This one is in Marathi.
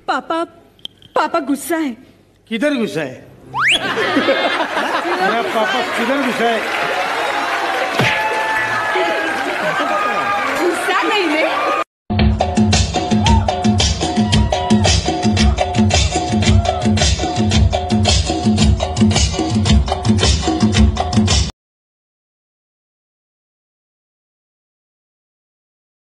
पापा पापा गुस्सा है। किधर गुस्सा है? मेरा पापा किधर गुस्सा है? गुस्सा नहीं रे।